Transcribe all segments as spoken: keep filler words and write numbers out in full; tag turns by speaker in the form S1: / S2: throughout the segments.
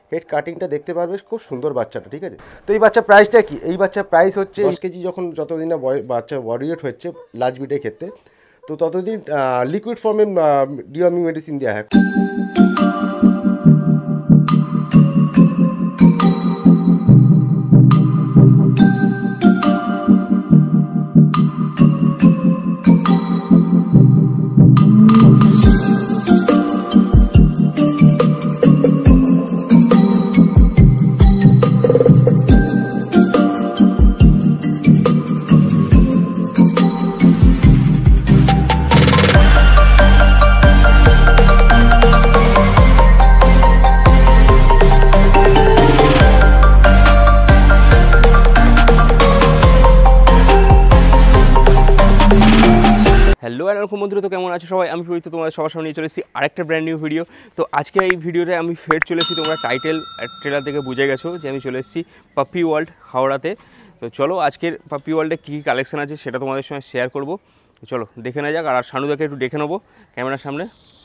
S1: Head কাটিংটা দেখতে পারবে, খুব সুন্দর বাচ্চাটা, ঠিক আছে। তো এই বাচ্চা প্রাইসটা কি? এই বাচ্চার প্রাইস হচ্ছে দশ কেজি যখন যতদিন না বাচ্চা বডি ওয়েট হচ্ছে লার্জ ব্রিডের ক্ষেত্রে, তো ততদিন লিকুইড ফর্মে ডিওয়ার্মিং মেডিসিন দেওয়া হয়।
S2: হ্যালো এরকম বন্ধুরা, তো কেমন আছো সবাই? আমি প্রীত তোমাদের সবার সামনে নিয়ে চলে এসেছি আরেকটা ব্র্যান্ড নিউ ভিডিও। তো আজকে এই ভিডিওতে আমি ফের চলে এসেছি, তোমরা টাইটেল ট্রেলার থেকে বুঝে গেছো যে আমি চলে এসেছি পাপি ওয়ার্ল্ড হাওড়াতে। তো চলো আজকের পাপি ওয়ার্ল্ডে কী কী কালেকশন আছে সেটা তোমাদের সঙ্গে শেয়ার করবো। চলো দেখে নেওয়া যাক। আর শানুদাকে একটু দেখে নেবো ক্যামেরার সামনে।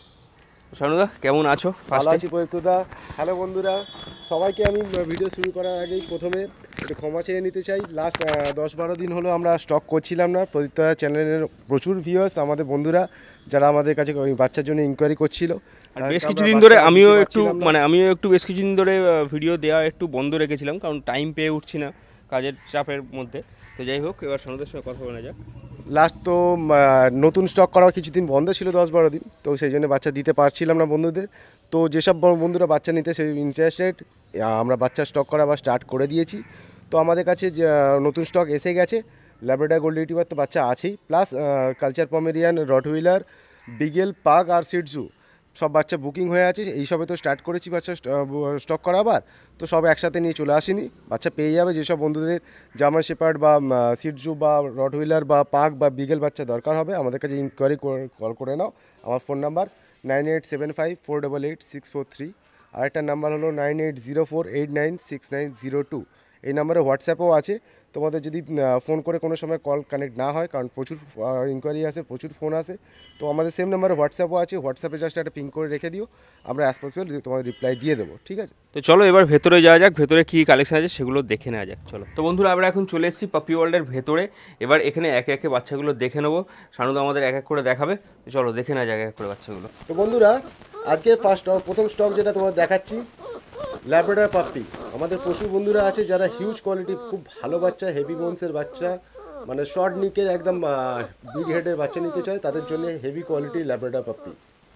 S2: শানুদা কেমন আছো?
S1: ভালো আছি প্রদীপ্তদা। হ্যালো বন্ধুরা, সবাইকে আমি ভিডিও শুরু করার আগেই প্রথমে একটু ক্ষমা চেয়ে নিতে চাই। লাস্ট দশ বারো দিন হলো আমরা স্টক করছিলাম না। প্রদীপ্তদা চ্যানেলের প্রচুর ভিউয়ার্স আমাদের বন্ধুরা যারা আমাদের কাছে ওই বাচ্চার জন্য ইনকোয়ারি করছিল,
S2: বেশ কিছুদিন ধরে আমিও একটু মানে আমিও একটু বেশ কিছুদিন ধরে ভিডিও দেওয়া একটু বন্ধ রেখেছিলাম, কারণ টাইম পেয়ে উঠছি না কাজের চাপের মধ্যে। তো যাই হোক, এবার শানুদের সঙ্গে কথা বলা যাক।
S1: লাস্ট তো নতুন স্টক করার কিছুদিন বন্ধ ছিল, দশ বারো দিন, তো সেই জন্য বাচ্চা দিতে পারছিলাম না বন্ধুদের। তো যেসব বন্ধুরা বাচ্চা নিতে সেই ইন্টারেস্টেড, আমরা বাচ্চা স্টক করা বা স্টার্ট করে দিয়েছি। তো আমাদের কাছে যে নতুন স্টক এসে গেছে, ল্যাব্রাডর গোল্ড রিট্রিভার তো বাচ্চা আছেই, plus culture Pomeranian, Rottweiler, beagle, pug আর সিটজু সব বাচ্চা বুকিং হয়ে আছে। এইসবে তো স্টার্ট করেছি বাচ্চা স্টক করা আবার, তো সব একসাথে নিয়ে চলে আসিনি। বাচ্চা পেয়ে যাবে যেসব বন্ধুদের জার্মান শেপার্ড বা সিটজু বা রটহুইলার বা পাগ বা বিগেল বাচ্চা দরকার হবে, আমাদের কাছে ইনকোয়ারি কল করে নাও। আমার phone number nine eight seven five four double eight six four three, আরেকটা নাম্বার হলো nine eight zero four eight nine six nine zero two. এই নাম্বারে হোয়াটসঅ্যাপও আছে। তোমাদের যদি ফোন করে কোনো সময় কল কানেক্ট না হয়, কারণ প্রচুর ইনকোয়ারি আসে, প্রচুর ফোন আসে, তো আমাদের সেম নাম্বারে হোয়াটসঅ্যাপও আছে। হোয়াটসঅ্যাপে জাস্ট একটা পিং করে রেখে দিও, আমরা অ্যাজ পসিবল তোমাদের রিপ্লাই দিয়ে দেবো, ঠিক আছে?
S2: তো চলো এবার ভেতরে যাওয়া যাক, ভেতরে কী কালেকশন আছে সেগুলো দেখে নেওয়া যাক। চলো তো বন্ধুরা, আমরা এখন চলে এসেছি পাপি ওয়ার্ল্ডের ভেতরে। এবার এখানে একে একে বাচ্চাগুলো দেখে নেবো, শানুদা আমাদের এক এক করে দেখাবে। চলো দেখে নেওয়া যাক এক এক করে বাচ্চাগুলো।
S1: তো বন্ধুরা, আজকে ফার্স্ট প্রথম স্টক যেটা তোমাদের দেখাচ্ছি, ল্যাব্রাডর পাপ্পি। আমাদের পশু বন্ধুরা আছে যারা হিউজ কোয়ালিটি, খুব ভালো বাচ্চা, হেভি বোনসের বাচ্চা, মানে শর্ট নিকের একদম বিগ হেডের বাচ্চা নিতে চায়, তাদের জন্য হেভি কোয়ালিটি ল্যাব্রাডর পাপ্পি।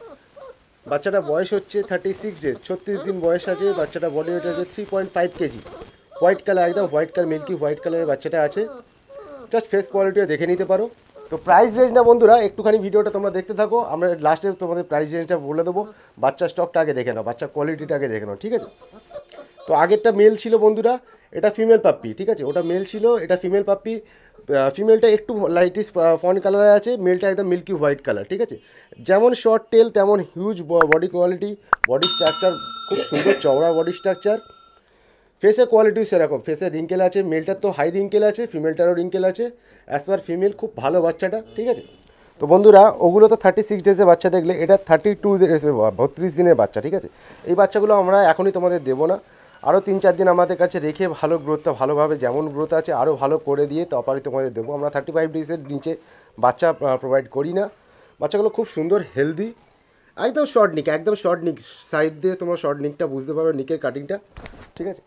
S1: বাচ্চাটা বয়স হচ্ছে থার্টি সিক্স ডেজ, ছত্রিশ দিন বয়স আছে। বাচ্চাটা বডি ওয়েট আছে three point five KG, white colour, একদম হোয়াইট কালার, মিল্কি হোয়াইট কালারের বাচ্চাটা আছে। জাস্ট ফেস কোয়ালিটিও দেখে নিতে পারো। তো প্রাইস রেঞ্জ না বন্ধুরা, একটুখানি ভিডিওটা তোমরা দেখতে থাকো, আমরা লাস্টে তোমাদের প্রাইস রেঞ্জটা বলে দেবো। বাচ্চার স্টকটা আগে দেখে নাও, বাচ্চার কোয়ালিটিটা আগে দেখে নাও, ঠিক আছে? তো আগেরটা মেল ছিল বন্ধুরা, এটা ফিমেল পাপ্পি, ঠিক আছে? ওটা মেল ছিল, এটা ফিমেল পাপ্পি। ফিমেলটা একটু লাইটিস ফন কালারে আছে, মেলটা একদম মিল্কি হোয়াইট কালার, ঠিক আছে? যেমন শর্ট টেল তেমন huge body quality, body structure খুব সুন্দর, চওড়া বডি স্ট্রাকচার। ফেসের কোয়ালিটিও সেরকম, ফেসের রিঙ্কেল আছে, মেলটার তো হাই রিঙ্কেল আছে, ফিমেলটারও রিঙ্কেল আছে। অ্যাজ পার ফিমেল খুব ভালো বাচ্চাটা, ঠিক আছে? তো বন্ধুরা, ওগুলো তো থার্টি সিক্স ডেজের বাচ্চা দেখলে, এটা থার্টি টু ডেজের বত্রিশ দিনের বাচ্চা, ঠিক আছে? এই বাচ্চাগুলো আমরা এখনই তোমাদের দেবো না, আরও তিন চার দিন আমাদের কাছে রেখে ভালো গ্রোথটা ভালোভাবে যেমন গ্রোথ আছে আরও ভালো করে দিয়ে তারপরে তোমাদের দেবো। আমরা থার্টি ফাইভ ডেজের নিচে বাচ্চা প্রোভাইড করি না। বাচ্চাগুলো খুব সুন্দর, হেলদি, একদম শর্ট নিক, একদম শর্ট নিক। সাইড দিয়ে তোমরা শর্ট নিকটা বুঝতে পারো, নিকের কাটিংটা, ঠিক আছে?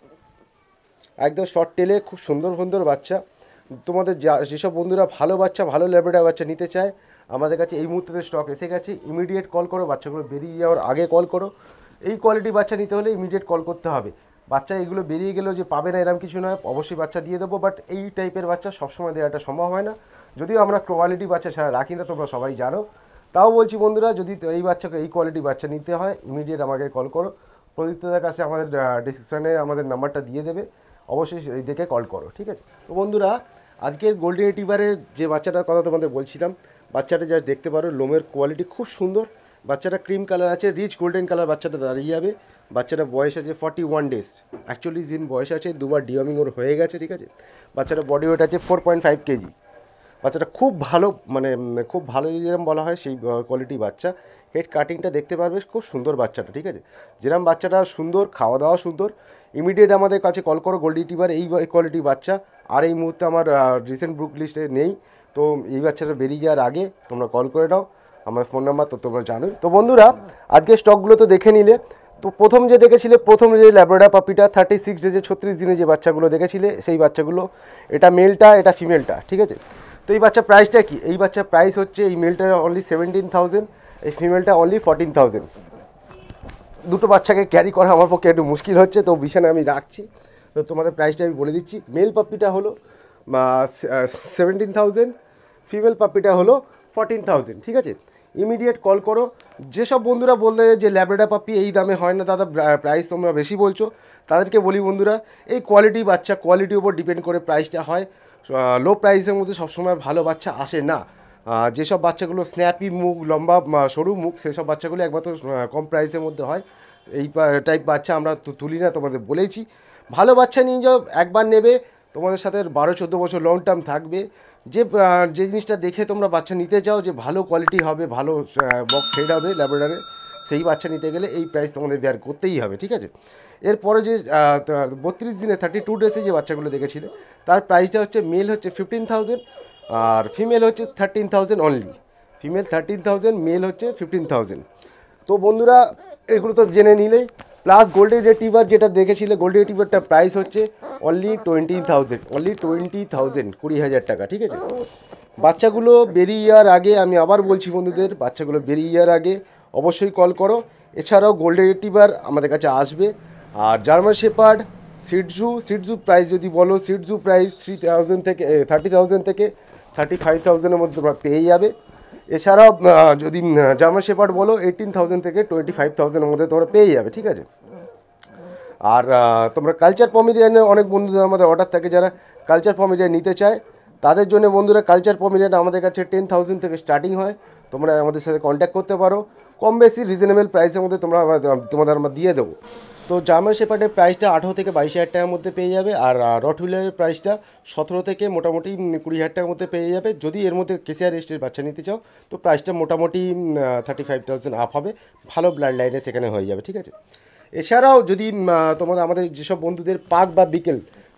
S1: একদম শর্ট টেলে খুব সুন্দর সুন্দর বাচ্চা। তোমাদের যা যেসব বন্ধুরা ভালো বাচ্চা, ভালো ল্যাব্রাডর বাচ্চা নিতে চায়, আমাদের কাছে এই মুহূর্তে স্টক এসে গেছে। ইমিডিয়েট কল করো, বাচ্চাগুলো বেরিয়ে যাওয়ার আগে কল করো। এই কোয়ালিটি বাচ্চা নিতে হলে ইমিডিয়েট কল করতে হবে। বাচ্চা এগুলো বেরিয়ে গেলেও যে পাবে না এরকম কিছু নয়, অবশ্যই বাচ্চা দিয়ে দেবো, বাট এই টাইপের বাচ্চা সবসময় দেওয়াটা সম্ভব হয় না। যদিও আমরা কোয়ালিটি বাচ্চা ছাড়া রাখি না, তোমরা সবাই জানো। তাও বলছি বন্ধুরা, যদি এই বাচ্চাকে এই কোয়ালিটি বাচ্চা নিতে হয়, ইমিডিয়েট আমাকে কল করো। প্রদীপ্তদার কাছে আমাদের ডিসক্রিপশানে আমাদের নাম্বারটা দিয়ে দেবে, অবশ্যই এই দেখে কল করো, ঠিক আছে? তো বন্ধুরা, আজকের গোল্ডেন রিট্রিভারের যে বাচ্চাটার কথা তোমাদের বলছিলাম, বাচ্চাটা জাস্ট দেখতে পারো, লোমের কোয়ালিটি খুব সুন্দর। বাচ্চাটা ক্রিম কালার আছে, রিচ গোল্ডেন কালার বাচ্চাটা দাঁড়িয়ে যাবে। বাচ্চাটা বয়স আছে ফর্টি ওয়ান ডেজ, একচল্লিশ দিন বয়স আছে, দুবার ডিওয়ার্মিং ওর হয়ে গেছে, ঠিক আছে? বাচ্চাটা বডি ওয়েট আছে ফোর পয়েন্ট ফাইভ কেজি। বাচ্চাটা খুব ভালো, মানে খুব ভালো যেরকম বলা হয় সেই কোয়ালিটি বাচ্চা। হেড কাটিংটা দেখতে পারবে, খুব সুন্দর বাচ্চাটা, ঠিক আছে। যেরকম বাচ্চাটা সুন্দর, খাওয়া দাওয়া সুন্দর, ইমিডিয়েট আমাদের কাছে কল করো। গোল্ডি টিবার এই কোয়ালিটি বাচ্চা আর এই মুহূর্তে আমার রিসেন্ট বুক লিস্টে নেই, তো এই বাচ্চাটা বেরিয়ে যাওয়ার আগে তোমরা কল করে নাও, আমার ফোন নাম্বার তো তোমরা জানোই। তো বন্ধুরা, আজকে স্টকগুলো তো দেখে নিলে। তো প্রথম যে দেখেছিলে, প্রথম যে ল্যাব্রাডর পাপিটা থার্টি সিক্স ডেজে ছত্রিশ দিনে যে বাচ্চাগুলো দেখেছিলে, সেই বাচ্চাগুলো, এটা মেলটা, এটা ফিমেলটা, ঠিক আছে। তো এই বাচ্চা প্রাইসটা কি? এই বাচ্চার প্রাইস হচ্ছে, এই মেলটা অনলি সেভেন্টিন থাউজেন্ড, এই ফিমেলটা অনলি ফোরটিন থাউজেন্ড। দুটো বাচ্চাকে ক্যারি করা আমার পক্ষে একটু মুশকিল হচ্ছে, তো বিছানায় আমি রাখছি। তো তোমাদের প্রাইসটা আমি বলে দিচ্ছি। মেল পাপ্পিটা হলো সেভেন্টিন থাউজেন্ড, ফিমেল পাপ্পিটা হলো ফোরটিন থাউজেন্ড, ঠিক আছে। ইমিডিয়েট কল করো। যেসব বন্ধুরা বললে যে ল্যাব্রাডর পাপ্পি এই দামে হয় না দাদা, প্রাইস তোমরা বেশি বলছো, তাদেরকে বলি বন্ধুরা, এই কোয়ালিটি বাচ্চা, কোয়ালিটির উপর ডিপেন্ড করে প্রাইসটা হয়। লো প্রাইসের মধ্যে সবসময় ভালো বাচ্চা আসে না। যেসব বাচ্চাগুলো স্ন্যাপি মুখ, লম্বা সরু মুখ, সেসব বাচ্চাগুলো একমাত্র কম প্রাইসের মধ্যে হয়। এই টাইপ বাচ্চা আমরা তো তুলি না, তোমাদের বলেইছি। ভালো বাচ্চা নিয়ে যাও, একবার নেবে, তোমাদের সাথে বারো চোদ্দো বছর লং টার্ম থাকবে। যে যে জিনিসটা দেখে তোমরা বাচ্চা নিতে চাও, যে ভালো কোয়ালিটি হবে, ভালো বক্স সেট হবে ল্যাব্রাডরে, সেই বাচ্চা নিতে গেলে এই প্রাইস তোমাদের বেয়ার করতেই হবে, ঠিক আছে। এরপরে যে বত্রিশ দিনে থার্টি টু ডেসে যে বাচ্চাগুলো দেখেছিলে, তার প্রাইসটা হচ্ছে, মেল হচ্ছে ফিফটিন থাউজেন্ড আর ফিমেল হচ্ছে thirteen thousand only. Female thirteen thousand, male হচ্ছে ফিফটিন থাউজেন্ড। তো বন্ধুরা, এগুলো তো জেনে নিলেই। প্লাস গোল্ডেন রিট্রিভার যেটা দেখেছিলে, গোল্ডেন রিট্রিভারটার প্রাইস হচ্ছে only twenty thousand, only twenty thousand, কুড়ি হাজার টাকা, ঠিক আছে। বাচ্চাগুলো বেরিয়ে যাওয়ার আগে, আমি আবার বলছি বন্ধুদের, বাচ্চাগুলো বেরিয়ে যাওয়ার আগে অবশ্যই কল করো। এছাড়াও গোল্ডেন রিট্রিভার আমাদের কাছে আসবে। আর German shepherd, shih tzu, shih tzu price যদি বলো, সিটজু প্রাইস থ্রি থাউজেন্ড থেকে থার্টি থাউজেন্ড থেকে থার্টি ফাইভ থাউজেন্ডের মধ্যে তোমরা পেয়ে যাবে। এছাড়াও যদি জার্মান শেপার্ড বলো, এইটিন থাউজেন্ড থেকে টোয়েন্টি ফাইভ থাউজেন্ডের মধ্যে তোমরা পেয়ে যাবে, ঠিক আছে। আর তোমরা কালচার পমিডিয়ানে অনেক বন্ধুদের আমাদের অর্ডার থাকে, যারা কালচার পমিডিয়ান নিতে চায়, তাদের জন্য বন্ধুরা কালচার পমিডিয়ান আমাদের কাছে টেন থাউজেন্ড থেকে স্টার্টিং হয়। তোমরা আমাদের সাথে কন্ট্যাক্ট করতে পারো, কম বেশি রিজনেবল প্রাইসের মধ্যে তোমরা তোমাদের আমরা দিয়ে দেবো। তো জার্মান শেপার্ডের প্রাইসটা আঠেরো থেকে বাইশ হাজার টাকার মধ্যে পেয়ে যাবে। আর রটহুইলারের প্রাইসটা সতেরো থেকে মোটামুটি কুড়ি হাজার টাকার মধ্যে পেয়ে যাবে। যদি এর মধ্যে কেসিআর রেস্টের বাচ্চা নিতে চাও, তো প্রাইসটা মোটামুটি থার্টি ফাইভ থাউজেন্ড আপ হবে, ভালো ব্লাড লাইনে সেখানে হয়ে যাবে, ঠিক আছে। এছাড়াও যদি তোমাদের আমাদের যেসব বন্ধুদের পাক বা বিকেল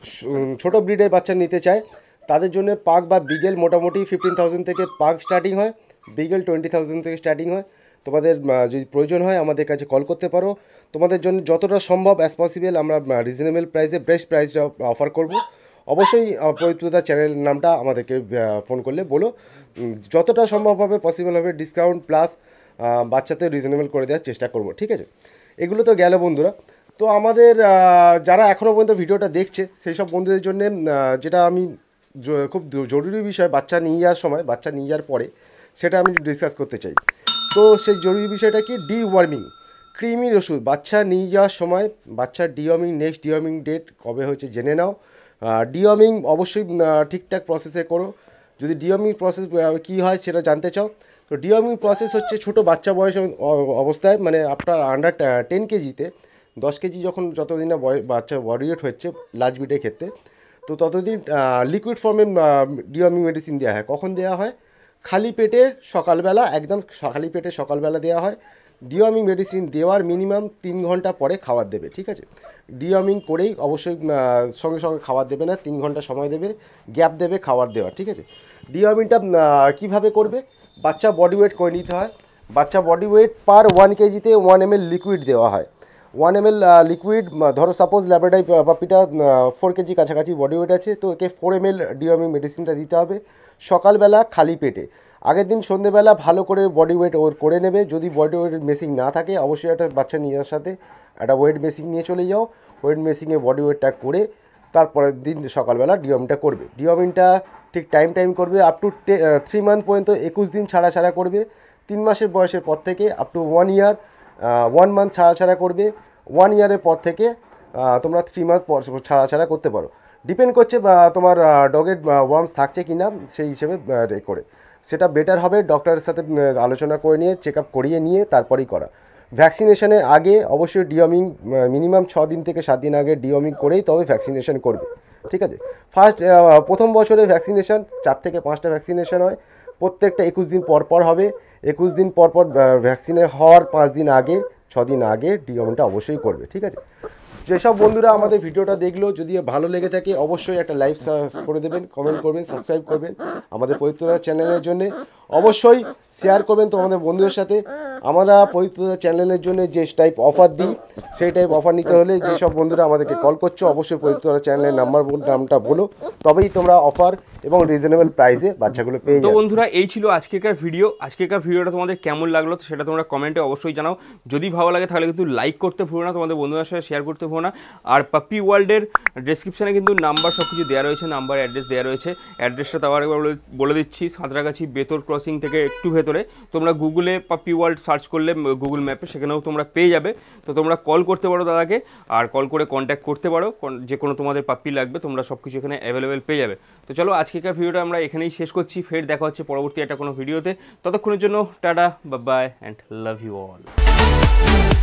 S1: ছোটো ব্রিডের বাচ্চা নিতে চায়, তাদের জন্য পাক বা বিগেল মোটামুটি ফিফটিন থাউজেন্ড থেকে পাক স্টার্টিং হয়, বিগেল টোয়েন্টি থাউজেন্ড থেকে স্টার্টিং হয়। তোমাদের যদি প্রয়োজন হয় আমাদের কাছে কল করতে পারো। তোমাদের জন্য যতটা সম্ভব অ্যাজ পসিবল আমরা রিজনেবল প্রাইসে বেস্ট প্রাইসটা অফার করব। অবশ্যই পবিত্রতা চ্যানেল নামটা আমাদেরকে ফোন করলে বলো, যতটা সম্ভব হবে পসিবল হবে ডিসকাউন্ট প্লাস বাচ্চাতে রিজনেবল করে দেওয়ার চেষ্টা করব, ঠিক আছে। এগুলো তো গেল বন্ধুরা। তো আমাদের যারা এখনও পর্যন্ত ভিডিওটা দেখছে, সেই সব বন্ধুদের জন্য যেটা আমি খুব জরুরি বিষয়, বাচ্চা নিয়ে যাওয়ার সময়, বাচ্চা নিয়ে যাওয়ার পরে সেটা আমি ডিসকাস করতে চাই। তো সেই জরুরি বিষয়টা কি, ডিওয়ার্মিং কৃমির ওষুধ বাচ্চা নিয়ে যাওয়ার সময়, বাচ্চার ডিওয়ার্মিং নেক্সট ডিওয়ার্মিং ডেট কবে হচ্ছে জেনে নাও। ডিওয়ার্মিং অবশ্যই ঠিকঠাক প্রসেসে করো। যদি ডিওয়ার্মিং প্রসেস কী হয় সেটা জানতে চাও, তো ডিওয়ার্মিং প্রসেস হচ্ছে ছোটো বাচ্চা বয়স অবস্থায়, মানে আপনার আন্ডার টেন কেজিতে, দশ কেজি যখন যতদিন না বয় বাচ্চা বডি ওয়েট হচ্ছে লার্জ ব্রিডের ক্ষেত্রে, তো ততদিন লিকুইড ফর্মে ডিওয়ার্মিং মেডিসিন দেওয়া হয়। কখন দেওয়া হয়? খালি পেটে সকালবেলা, একদম খালি পেটে সকালবেলা দেওয়া হয়। ডিওয়ার্মিং মেডিসিন দেওয়ার মিনিমাম তিন ঘন্টা পরে খাবার দেবে, ঠিক আছে। ডিওয়ার্মিং করেই অবশ্যই সঙ্গে সঙ্গে খাবার দেবে না, তিন ঘন্টা সময় দেবে, গ্যাপ দেবে খাবার দেওয়ার, ঠিক আছে। ডিওয়ার্মিংটা কীভাবে করবে? বাচ্চা বডি ওয়েট করে নিতে হয়। বাচ্চা বডি ওয়েট পার ওয়ান কেজিতে ওয়ান এম এল লিকুইড দেওয়া হয়। ওয়ান এম এল লিকুইড, ধরো সাপোজ ল্যাব্রাডর পাপিটা ফোর কেজি কাছাকাছি বডি ওয়েট আছে, তো একে ফোর এম এল ডিওয়ার্মিং মেডিসিনটা দিতে হবে সকালবেলা খালি পেটে। আগের দিন সন্ধ্যেবেলা ভালো করে বডি ওয়েট ওর করে নেবে। যদি বডি ওয়েট মেশিন না থাকে, অবশ্যই একটা বাচ্চা নেওয়ার সাথে একটা ওয়েট মেশিন নিয়ে চলে যাও। ওয়েট মেশিনে বডি ওয়েটটা করে তারপরের দিন সকালবেলা ডিওয়ার্মিংটা করবে। ডিওয়ার্মিংটা ঠিক টাইম টাইম করবে, আপ টু থ্রি মান্থ পর্যন্ত একুশ দিন ছাড়া ছাড়া করবে। তিন মাসের বয়সের পর থেকে up to one year one month ছাড়া ছাড়া করবে। ওয়ান ইয়ারের পর থেকে তোমরা থ্রি মান্থ পর ছাড়া ছাড়া করতে পারো, ডিপেন্ড করছে তোমার ডগের ওয়ার্মস থাকছে কি না, সেই হিসেবে করে সেটা বেটার হবে। ডক্টরের সাথে আলোচনা করে নিয়ে চেক আপ করিয়ে নিয়ে তারপরেই করা। ভ্যাকসিনেশনের আগে অবশ্যই ডিওয়ার্মিং মিনিমাম ছ দিন থেকে সাত দিন আগে ডিওয়ার্মিং করেই তবে ভ্যাকসিনেশন করবে, ঠিক আছে। ফার্স্ট প্রথম বছরে ভ্যাকসিনেশন চার থেকে পাঁচটা ভ্যাকসিনেশন হয়, প্রত্যেকটা একুশ দিন পর পর হবে। একুশ দিন পর পর ভ্যাকসিনে হওয়ার পাঁচ দিন আগে ছ দিন আগে ডিওয়ার্মটা অবশ্যই করবে, ঠিক আছে। যেসব বন্ধুরা আমাদের ভিডিওটা দেখলো, যদি ভালো লেগে থাকে অবশ্যই একটা লাইক করে দেবেন, কমেন্ট করবেন, সাবস্ক্রাইব করবেন আমাদের পবিত্রতা চ্যানেলের জন্য, অবশ্যই শেয়ার করবেন তো আমাদের বন্ধুদের সাথে। আমরা পবিত্রতা চ্যানেলের জন্য যে টাইপ অফার দিই সেই টাইপ অফার নিতে হলে যেসব বন্ধুরা আমাদেরকে কল করছো অবশ্যই পবিত্রতা চ্যানেলের নাম্বার বল নামটা বলো, তবেই তোমরা অফার এবং রিজনেবল প্রাইসে বাচ্চাগুলো পেয়ে
S2: তো
S1: যাবে।
S2: বন্ধুরা এই ছিল আজকেকার ভিডিও। আজকেকার ভিডিওটা তোমাদের কেমন লাগলো সেটা তোমরা কমেন্টে অবশ্যই জানাও। যদি ভালো লাগে তাহলে কিন্তু লাইক করতে ভুলো না, তোমাদের বন্ধুদের সাথে শেয়ার করতে ভুলো না। আর পাপ্পি ওয়ার্ল্ডের ডেসক্রিপশানে কিন্তু নাম্বার সব কিছু দেওয়া রয়েছে, নাম্বার অ্যাড্রেস দেওয়া রয়েছে। অ্যাড্রেসটা তাও আরেকবার বলে বলে দিচ্ছি, সাঁতরাগাছি বেতর ক্রসিং থেকে একটু ভেতরে। তোমরা গুগলে পাপ্পি ওয়ার্ল্ড সার্চ করলে গুগল ম্যাপে সেখানেও তোমরা পেয়ে যাবে। তো তোমরা কল করতে পারো দাদাকে, আর কল করে কন্ট্যাক্ট করতে পারো, যে কোনো তোমাদের পাপ্পি লাগবে তোমরা সব কিছু এখানে অ্যাভেলেবেল পেয়ে যাবে। তো চলো আজকেকার ভিডিওটা আমরা এখানেই শেষ করছি, ফের দেখা হচ্ছে পরবর্তী একটা কোনো ভিডিওতে। ততক্ষণের জন্য tata, bye bye and love you all.